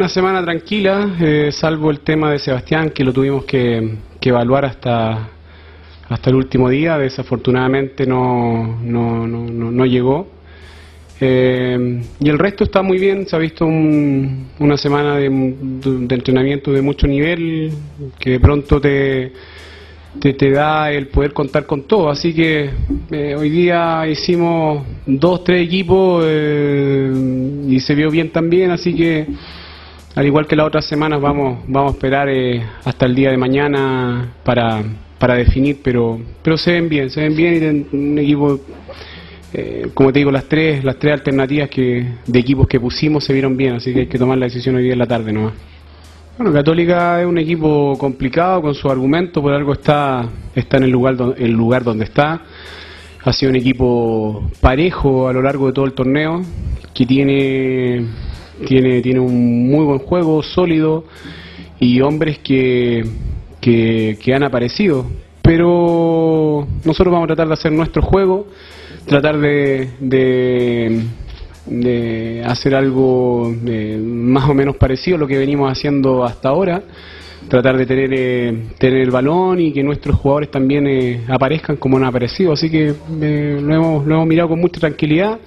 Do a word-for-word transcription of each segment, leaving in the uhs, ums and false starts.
una semana tranquila, eh, salvo el tema de Sebastián, que lo tuvimos que, que evaluar hasta, hasta el último día. Desafortunadamente no, no, no, no, no llegó. Eh, y el resto está muy bien. Se ha visto un, una semana de, de entrenamiento de mucho nivel, que de pronto te, te, te da el poder contar con todo. Así que eh, hoy día hicimos dos, tres equipos eh, y se vio bien también, así que al igual que las otras semanas vamos vamos a esperar eh, hasta el día de mañana para, para definir, pero pero se ven bien, se ven bien y ten, un equipo, eh, como te digo, las tres las tres alternativas que de equipos que pusimos se vieron bien, así que hay que tomar la decisión hoy día en la tarde nomás. Bueno, Católica es un equipo complicado con su argumento, por algo está está en el lugar do, el lugar donde está. Ha sido un equipo parejo a lo largo de todo el torneo, que tiene tiene tiene un muy buen juego, sólido, y hombres que, que, que han aparecido. Pero nosotros vamos a tratar de hacer nuestro juego, tratar de, de, de hacer algo de más o menos parecido a lo que venimos haciendo hasta ahora. Tratar de tener eh, tener el balón y que nuestros jugadores también eh, aparezcan como han aparecido, así que eh, lo, hemos, lo hemos mirado con mucha tranquilidad,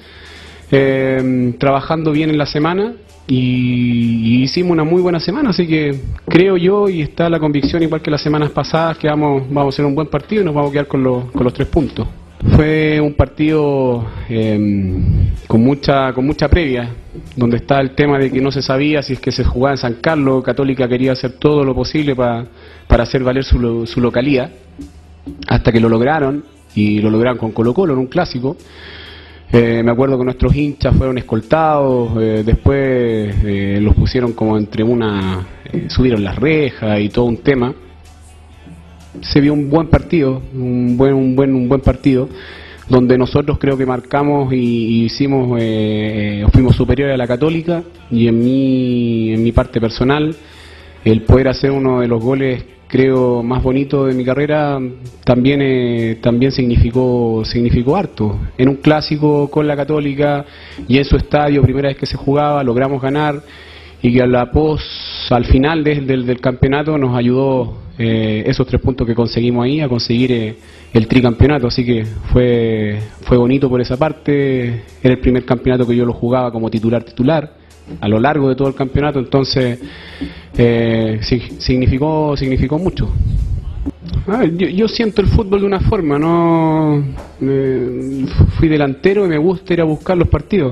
eh, trabajando bien en la semana y, y hicimos una muy buena semana, así que creo yo, y está la convicción igual que las semanas pasadas, que vamos, vamos a hacer un buen partido y nos vamos a quedar con los, con los tres puntos. Fue un partido eh, con mucha con mucha previa, donde está el tema de que no se sabía si es que se jugaba en San Carlos. Católica quería hacer todo lo posible pa, para hacer valer su, su localía, hasta que lo lograron, y lo lograron con Colo-Colo en un clásico. Eh, me acuerdo que nuestros hinchas fueron escoltados, eh, después eh, los pusieron como entre una... Eh, subieron las rejas y todo un tema. Se vio un buen partido, un buen un buen un buen partido, donde nosotros creo que marcamos y, y hicimos eh, fuimos superiores a la Católica, y en mi en mi parte personal el poder hacer uno de los goles creo más bonitos de mi carrera también eh, también significó significó harto. En un clásico con la Católica y en su estadio, primera vez que se jugaba, logramos ganar, y que a la pos, al final de, del, del campeonato nos ayudó eh, esos tres puntos que conseguimos ahí a conseguir eh, el tricampeonato, así que fue fue bonito por esa parte. Era el primer campeonato que yo lo jugaba como titular titular a lo largo de todo el campeonato, entonces eh, significó significó mucho. Ah, yo, yo siento el fútbol de una forma, no eh, fui delantero y me gusta ir a buscar los partidos.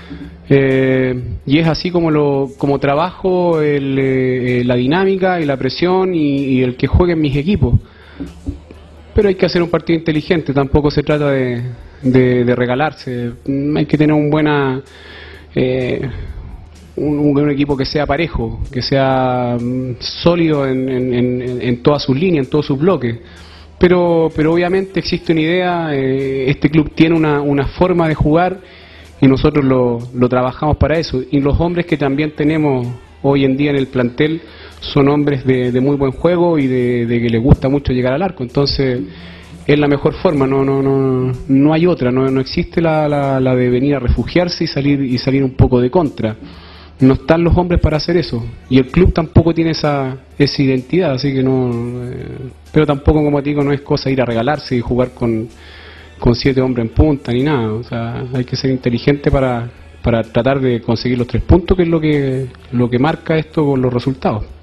Eh, y es así como lo como trabajo el, eh, la dinámica y la presión y, y el que jueguen mis equipos. Pero hay que hacer un partido inteligente, tampoco se trata de, de, de regalarse. Hay que tener un buena eh, un, un equipo que sea parejo, que sea um, sólido en, en, en, en todas sus líneas, en todos sus bloques. Pero, pero obviamente existe una idea, eh, este club tiene una, una forma de jugar, y nosotros lo, lo trabajamos para eso. Y los hombres que también tenemos hoy en día en el plantel son hombres de, de muy buen juego y de, de que les gusta mucho llegar al arco. Entonces es la mejor forma, no no no no hay otra, no, no existe la, la, la de venir a refugiarse y salir y salir un poco de contra. No están los hombres para hacer eso, y el club tampoco tiene esa esa identidad, así que no. Eh, pero tampoco, como te digo, no es cosa ir a regalarse y jugar con con siete hombres en punta ni nada. O sea, hay que ser inteligente para para tratar de conseguir los tres puntos, que es lo que lo que marca esto con los resultados.